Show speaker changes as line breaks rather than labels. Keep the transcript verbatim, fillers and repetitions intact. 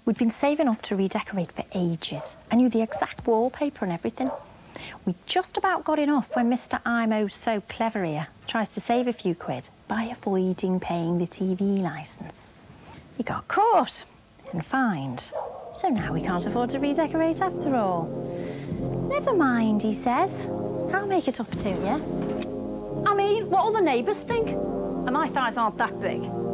We'd been saving up to redecorate for ages. I knew the exact wallpaper and everything. We just about got enough when Mister I'm oh so clever here tries to save a few quid by avoiding paying the T V licence. He got caught and fined, so now we can't afford to redecorate after all. Never mind, he says. I'll make it up to you.
I mean, what'll the neighbours think? And my thighs aren't that big.